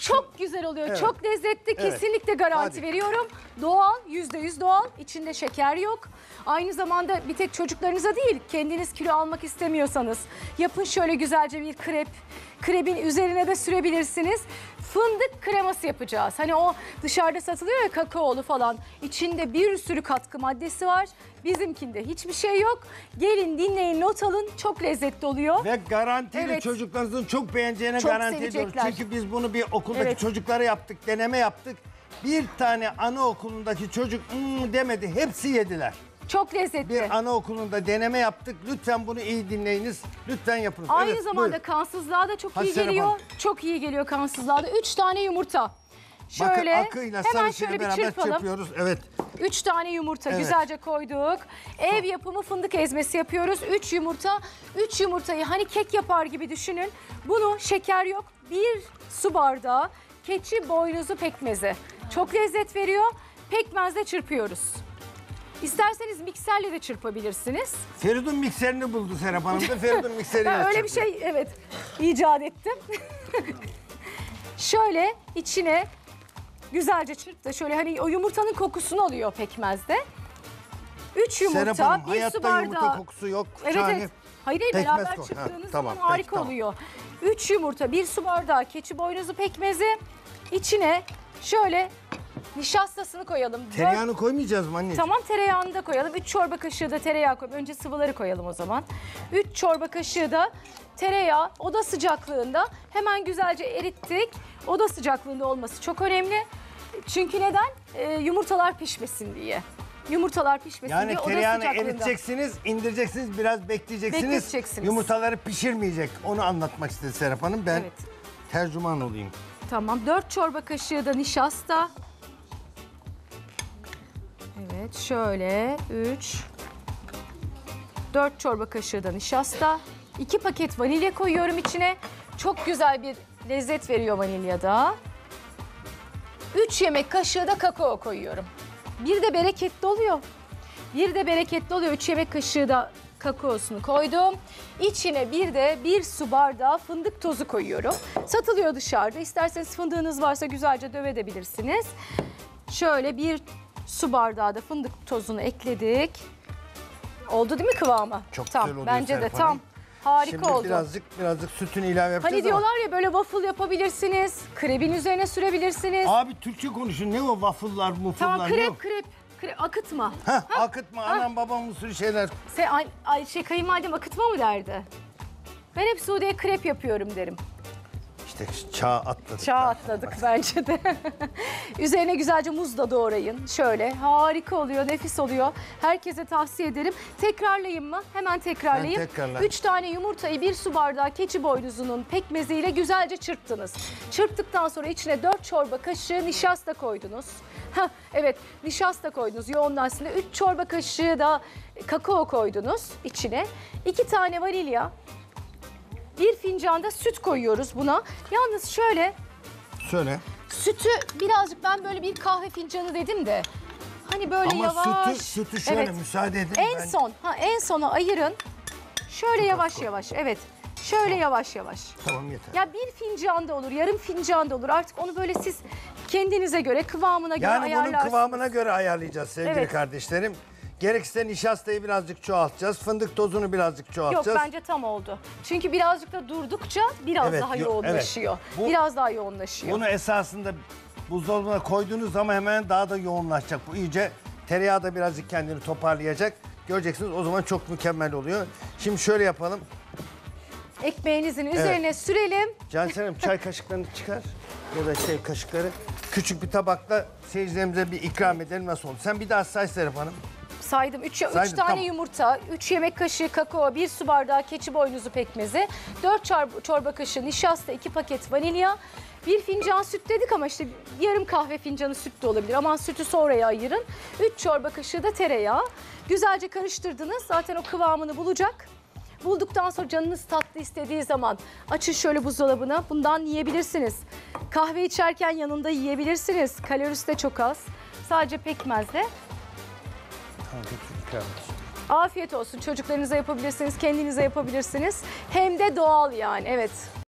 Çok güzel oluyor. Evet. Çok lezzetli. Evet. Kesinlikle garanti Hadi. veriyorum. Doğal, %100 doğal. İçinde şeker yok. Aynı zamanda bir tek çocuklarınıza değil, kendiniz kilo almak istemiyorsanız yapın şöyle güzelce bir krep. Krebin üzerine de sürebilirsiniz. Fındık kreması yapacağız. Hani o dışarıda satılıyor ya, kakaolu falan. İçinde bir sürü katkı maddesi var. Bizimkinde hiçbir şey yok. Gelin dinleyin, not alın. Çok lezzetli oluyor. Ve garantili, Evet. çocuklarınızın çok beğeneceğine Çok garanti ediyoruz. sevecekler. Çünkü biz bunu bir okuldaki Evet. çocuklara yaptık, deneme yaptık. Bir tane anaokulundaki çocuk demedi, hepsi yediler. Çok lezzetli. Bir anaokulunda deneme yaptık. Lütfen bunu iyi dinleyiniz. Lütfen yapın. Aynı Evet, zamanda buyurun. kansızlığa da çok Hadi iyi Serap geliyor. Hanım. Çok iyi geliyor kansızlığa da. 3 tane yumurta. Bakın Şöyle akıyla hemen sarısıyla şöyle bir beraber çırpalım. çırpıyoruz. Evet. 3 tane yumurta Evet. güzelce koyduk. Ev yapımı fındık ezmesi yapıyoruz. 3 yumurta. 3 yumurtayı hani kek yapar gibi düşünün. Bunu şeker yok. 1 su bardağı keçi boynuzu pekmezi. Çok lezzet veriyor. Pekmezle çırpıyoruz. İsterseniz mikserle de çırpabilirsiniz. Feridun mikserini buldu Serap Hanım da. Feridun mikseriyle Ben öyle bir çırpıyor. şey evet icat ettim. Şöyle içine güzelce çırp da şöyle hani o yumurtanın kokusunu alıyor pekmezde. 3 Serap yumurta, Hanım, 1 su hayatta bardağı. yumurta kokusu yok. Evet Şahane. evet. Hayır Pekmez beraber koy. çırptığınız Ha, tamam, zaman harika peki, tamam. oluyor. 3 yumurta, 1 su bardağı keçi boynuzu pekmezi. İçine şöyle nişastasını koyalım. Tereyağını koymayacağız mı anneciğim? Tamam, tereyağını da koyalım. 3 çorba kaşığı da tereyağı koyalım. Önce sıvıları koyalım o zaman. 3 çorba kaşığı da tereyağı oda sıcaklığında hemen güzelce erittik. Oda sıcaklığında olması çok önemli. Çünkü neden? Yumurtalar pişmesin diye. Yumurtalar pişmesin Yani diye oda tereyağını sıcaklığında. eriteceksiniz, indireceksiniz, biraz bekleyeceksiniz. Bekleteceksiniz. Yumurtaları pişirmeyecek. Onu anlatmak istedi Serap Hanım. Ben Evet. tercüman olayım. Tamam, 4 çorba kaşığı da nişasta. Evet, şöyle 4 çorba kaşığı da nişasta. 2 paket vanilya koyuyorum içine. Çok güzel bir lezzet veriyor vanilyada. 3 yemek kaşığı da kakao koyuyorum. Bir de bereketli oluyor. 3 yemek kaşığı da kakaosunu koydum. İçine bir de 1 su bardağı fındık tozu koyuyorum. Satılıyor dışarıda. İsterseniz fındığınız varsa güzelce dövebilirsiniz. Şöyle 1 su bardağı da fındık tozunu ekledik. Oldu değil mi kıvamı? Çok tam, güzel oluyor bence de Serap tam. Hanım. Harika Şimdi oldu. birazcık sütünü ilave yapacağız Hani ama. diyorlar ya, böyle waffle yapabilirsiniz. Krebin üzerine sürebilirsiniz. Abi Türkçe konuşun. Ne o waffle'lar, muffle'lar Tamam, ne o? krep, akıtma. Heh, akıtma, anam babam usulü şeyler. Kayınvalidem akıtma mı derdi? Ben hep Suudi'ye krep yapıyorum derim. İşte çağ atladık. Çağ atladık bence de. Üzerine güzelce muz da doğrayın. Şöyle harika oluyor, nefis oluyor. Herkese tavsiye ederim. Tekrarlayayım mı? Hemen tekrarlayayım. Ben tekrarla. 3 tane yumurtayı 1 su bardağı keçi boynuzunun pekmeziyle güzelce çırptınız. Çırptıktan sonra içine 4 çorba kaşığı nişasta koydunuz. Evet, nişasta koydunuz yoğunlaşsın diye. 3 çorba kaşığı da kakao koydunuz içine. 2 tane vanilya. 1 fincan da süt koyuyoruz buna. Yalnız şöyle Söyle. sütü birazcık, ben böyle bir kahve fincanı dedim de. Hani böyle Ama yavaş. sütü şöyle Evet. müsaade edin. En sona ayırın. Şöyle yavaş yavaş. Evet. Şöyle yavaş yavaş. Tamam, yeter. Ya 1 fincan da olur, yarım fincan da olur. Artık onu böyle siz kendinize göre, kıvamına göre Yani bunun ayarlarsınız. kıvamına göre ayarlayacağız sevgili Evet. kardeşlerim. Gerekirse nişastayı birazcık çoğaltacağız. Fındık tozunu birazcık Yok, çoğaltacağız. bence tam oldu. Çünkü birazcık da durdukça biraz Evet, daha evet. yoğunlaşıyor. Bu- Biraz daha yoğunlaşıyor. Bunu esasında buzdolabına koyduğunuz zaman hemen daha da yoğunlaşacak. Bu iyice tereyağı da birazcık kendini toparlayacak. Göreceksiniz, o zaman çok mükemmel oluyor. Şimdi şöyle yapalım. Ekmeğinizin üzerine sürelim. Canselim, çay kaşıklarını çıkar ya da kaşıkları. Küçük bir tabakla seyircilerimize bir ikram edelim, nasıl oldu? Sen bir daha say Serap Hanım. Saydım. 3 Saydım, tane tamam. yumurta, 3 yemek kaşığı kakao, 1 su bardağı keçi boynuzu pekmezi, 4 çorba kaşığı nişasta, 2 paket vanilya, 1 fincan süt dedik ama işte yarım kahve fincanı süt de olabilir. Aman sütü sonraya ayırın. 3 çorba kaşığı da tereyağı. Güzelce karıştırdınız. Zaten o kıvamını bulacak. Bulduktan sonra canınız tatlı istediği zaman açın şöyle buzdolabına. Bundan yiyebilirsiniz. Kahve içerken yanında yiyebilirsiniz. Kalorisi de çok az. Sadece pekmezle. Afiyet olsun. Çocuklarınıza yapabilirsiniz, kendinize yapabilirsiniz. Hem de doğal yani, evet.